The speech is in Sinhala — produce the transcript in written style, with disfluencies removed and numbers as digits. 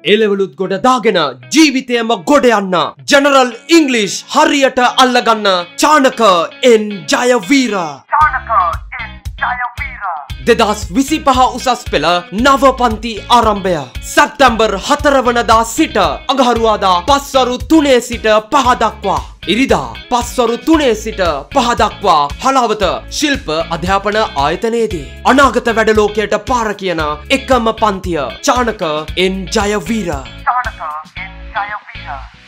එලෙවලුත් ගොඩ දාගෙන ජීවිතයම ගොඩ යන්න ජෙනරල් ඉංග්ලිෂ් හරියට අල්ලගන්න චානක එන් ජයවීර 2025 උසස් පෙළ නව පන්ති ආරම්භය සැප්තැම්බර් 4 වනදා සිට අඟහරුවාදා පස්වරු 3 සිට 5 දක්වා ඉරිදා පස්වරු 3 සිට 5 දක්වා හලාවත ශිල්ප අධ්‍යාපන ආයතනයේදී අනාගත වැඩලෝකයට පාර කියන එකම පන්තිය චානක එන් ජයවීර